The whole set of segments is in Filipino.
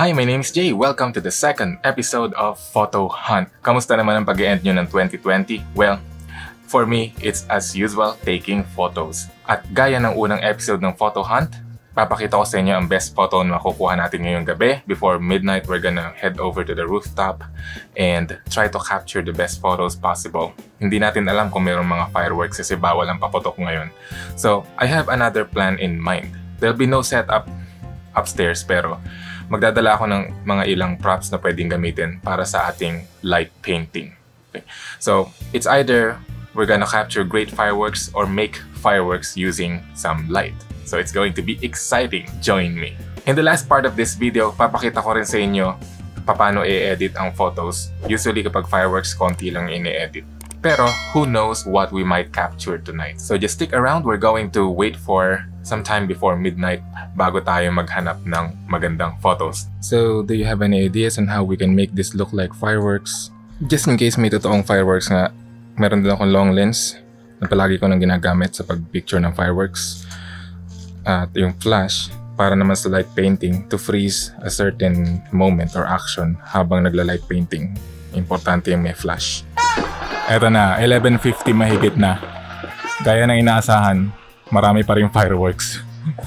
Hi, my name is Jay. Welcome to the second episode of Photo Hunt. Kamusta naman ang pag-e-end nyo ng 2020? Well, for me, it's as usual, taking photos. At gaya ng unang episode ng Photo Hunt, papakita ko sa inyo ang best photo na makukuha natin ngayong gabi. Before midnight, we're gonna head over to the rooftop and try to capture the best photos possible. Hindi natin alam kung mayroong mga fireworks kasi bawal ang paputok ngayon. So, I have another plan in mind. There'll be no setup upstairs pero magdadala ako ng mga ilang props na pwedeng gamitin para sa ating light painting. Okay. So, it's either we're gonna capture great fireworks or make fireworks using some light. So, it's going to be exciting. Join me. In the last part of this video, papakita ko rin sa inyo paano i-edit ang photos. Usually kapag fireworks, konti lang ini-edit. Pero, who knows what we might capture tonight. So, just stick around. We're going to wait for some time before midnight bago tayo maghanap ng magandang photos. So, do you have any ideas on how we can make this look like fireworks? Just in case may totoong fireworks nga, meron din akong long lens na palagi ko nang ginagamit sa pag-picture ng fireworks. At yung flash, para naman sa light painting to freeze a certain moment or action habang nagla-light painting. Importante yung may flash. Eto na, 11:50 mahigit na. Gaya ng inaasahan, marami pa rin fireworks.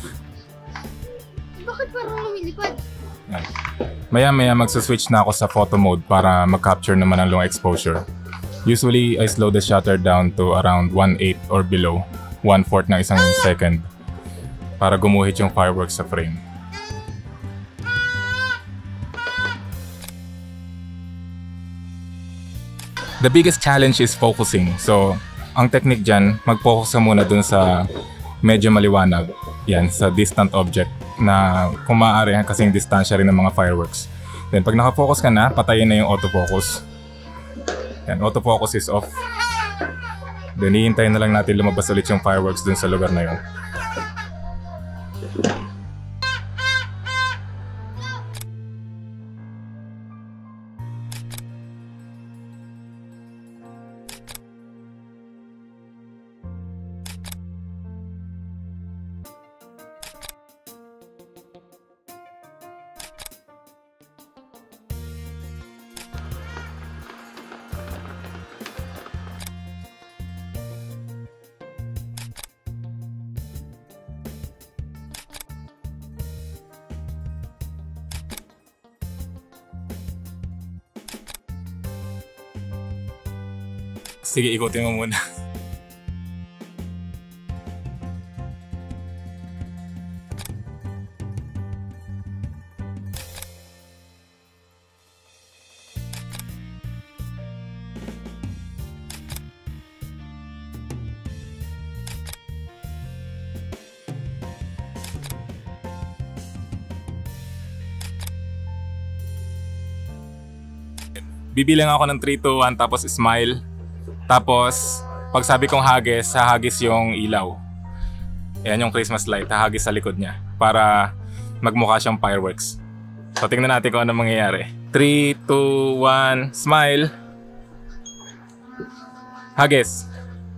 Bakit parang lumilipad? Maya-maya magsa-switch na ako sa photo mode para mag-capture naman ng long exposure. Usually, I slow the shutter down to around 1/8 or below, 1/4 ng isang second para gumuhit yung fireworks sa frame. The biggest challenge is focusing. So, ang technique dyan, mag-focus ka muna dun sa medyo maliwanag. Yan, sa distant object na kung maaari kasing distansya rin ng mga fireworks. Then, pag nakafocus ka na, patayin na yung autofocus. Yan, autofocus is off. Then, hihintayin na lang natin lumabas ulit yung fireworks dun sa lugar na yun. Sige, ikutin mo muna. Bibilang ako ng 3, 2, 1 tapos smile. Tapos, pag sabi kong hagis, hahagis yung ilaw. Ayan yung Christmas light, hahagis sa likod niya para magmukha siyang fireworks. So, tingnan natin kung ano mangyayari. 3, 2, 1, smile. Hagis.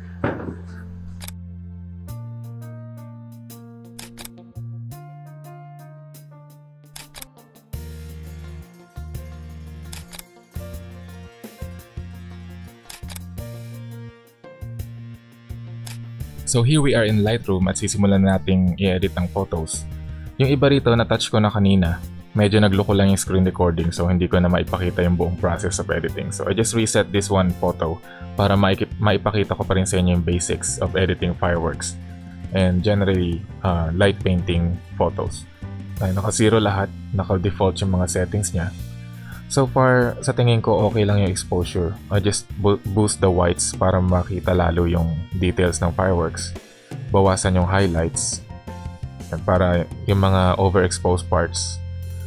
So here we are in Lightroom at sisimulan nating i-edit ang photos. Yung iba rito na-touch ko na kanina, medyo nagloko lang yung screen recording so hindi ko na maipakita yung buong process of editing. So I just reset this one photo para maipakita ko pa rin sa inyo yung basics of editing fireworks and generally light painting photos. Naka-zero lahat, naka-default yung mga settings niya. So far, sa tingin ko okay lang yung exposure. I just boost the whites para makita lalo yung details ng fireworks. Bawasan yung highlights para yung mga overexposed parts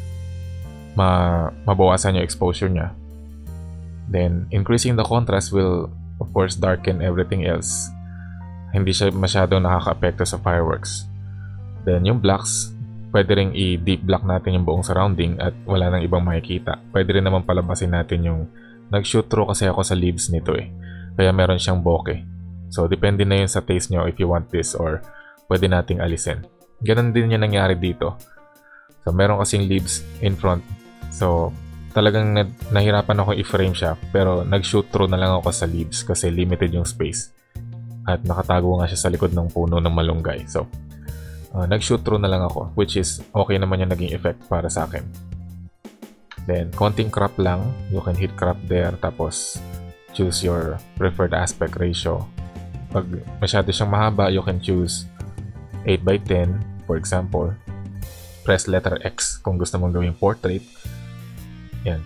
mabawasan yung exposure niya. Then, increasing the contrast will of course darken everything else. Hindi siya masyadong nakaka-apekto sa fireworks. Then, yung blacks, pwede rin i-deep black natin yung buong surrounding at wala nang ibang makikita. Pwede rin naman palabasin natin yung nag-shoot through kasi ako sa leaves nito Kaya meron siyang bokeh. So, depende na yun sa taste nyo if you want this or pwede nating alisin. Ganon din yung nangyari dito. So, meron kasing leaves in front So, talagang nahirapan ako i-frame siya, pero nag-shoot through na lang ako sa leaves kasi limited yung space. At nakatago nga siya sa likod ng puno ng malunggay. So, nag-shoot through na lang ako, which is okay naman yung naging effect para sa akin. Then, konting crop lang. You can hit crop there, tapos choose your preferred aspect ratio. Pag masyado siyang mahaba, you can choose 8:10, for example. Press letter X kung gusto mong gawing portrait. Yan.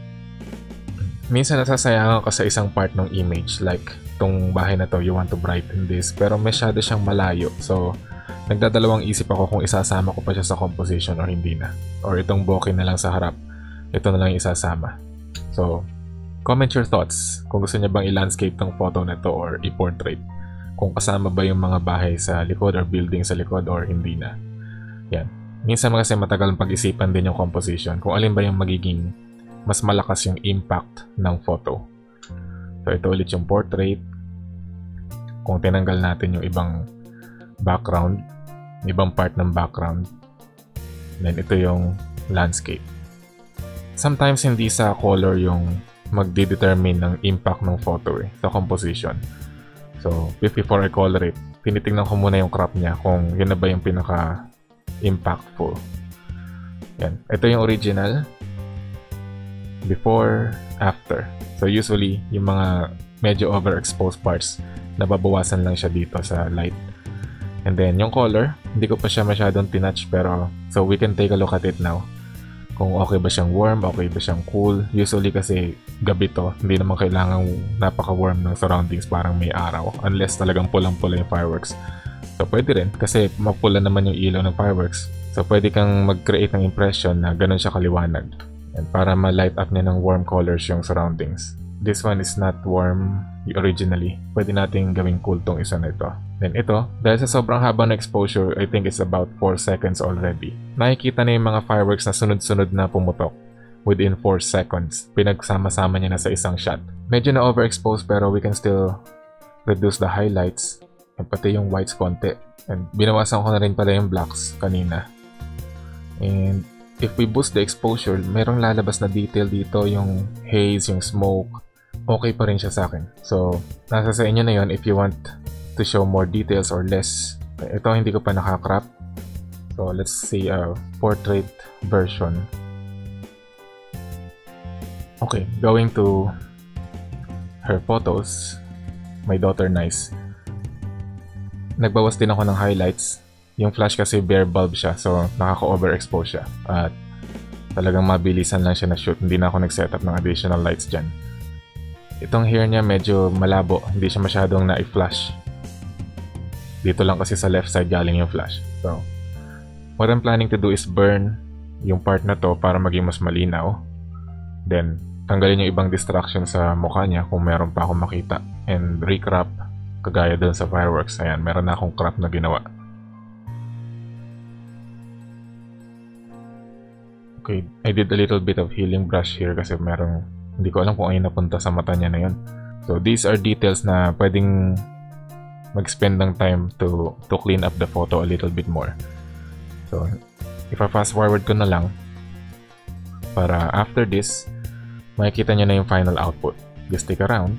Minsan nasasayangan ka sa isang part ng image, like tong bahay na to, you want to brighten this, pero masyado siyang malayo. So, nagdadalawang isip ako kung isasama ko pa siya sa composition or hindi na. Or itong bokeh na lang sa harap, ito na lang yung isasama. So, comment your thoughts kung gusto niya bang i-landscape tong photo na to or i-portrait. Kung kasama ba yung mga bahay sa likod or building sa likod or hindi na. Yan. Minsan kasi matagal pag-isipan din yung composition kung alin ba yung magiging mas malakas yung impact ng photo. So ito ulit yung portrait. Kung tinanggal natin yung ibang background, ibang part ng background, then ito yung landscape. Sometimes hindi sa color yung magde-determine ng impact ng photo sa composition. So before I color it, tinitingnan ko muna yung crop niya kung yun na ba yung pinaka impactful. Yan. Ito yung original. Before, after. So usually, yung mga medyo overexposed parts, nababawasan lang siya dito sa light. And then, yung color, hindi ko pa siya masyadong tinouch, pero so we can take a look at it now. Kung okay ba siyang warm, okay ba siyang cool. Usually kasi gabi to, hindi naman kailangan napaka-warm ng surroundings, parang may araw. Unless talagang pulang-pula yung fireworks. So pwede rin kasi mapula naman yung ilaw ng fireworks. So pwede kang mag-create ng impression na ganun siya kaliwanag. And para ma-light up niya ng warm colors yung surroundings. This one is not warm originally. Pwede nating gawing cool tong isa na ito. Then ito, dahil sa sobrang haba ng exposure, I think it's about 4 seconds already. Nakikita na yung mga fireworks na sunod-sunod na pumutok within 4 seconds. Pinagsama-sama niya na sa isang shot. Medyo na overexposed pero we can still reduce the highlights. At pati yung whites konti. And binawasan ko na rin pala yung blacks kanina. And if we boost the exposure, merong lalabas na detail dito, yung haze, yung smoke. Okay pa rin siya sa akin. So, nasa sa inyo na yun if you want to show more details or less. Ito hindi ko pa nakakrop. So, let's see a portrait version. Okay, going to her photos. My daughter Nice. Nagbawas din ako ng highlights. Yung flash kasi bare bulb siya, so nakaka-overexpose siya. At talagang mabilisan lang siya na shoot. Hindi na ako nag-setup ng additional lights dyan. Itong hair niya medyo malabo. Hindi siya masyadong na-flash. Dito lang kasi sa left side galing yung flash. So, what I'm planning to do is burn yung part na to para maging mas malinaw. Then, tanggalin yung ibang distraction sa mukha niya kung meron pa akong makita. And recrop kagaya dun sa fireworks. Ayan, meron na akong crop na ginawa. Okay, I did a little bit of healing brush here kasi merong, hindi ko alam kung ano napunta sa mata niya na yun. So these are details na pwedeng mag-spend ng time to clean up the photo a little bit more. So if I fast forward ko na lang para after this, makikita niyo na yung final output. Just stick around.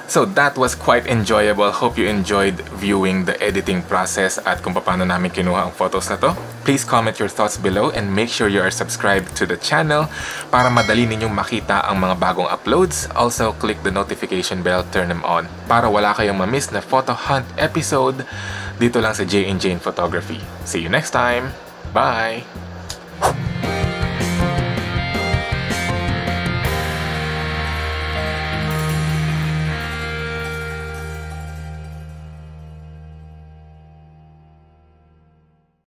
So that was quite enjoyable. Hope you enjoyed viewing the editing process at kung paano namin kinuha ang photos na to. Please comment your thoughts below and make sure you are subscribed to the channel para madali ninyong makita ang mga bagong uploads. Also, click the notification bell, turn them on para wala kayong ma-miss na photo hunt episode dito lang sa J&Jane Photography. See you next time! Bye!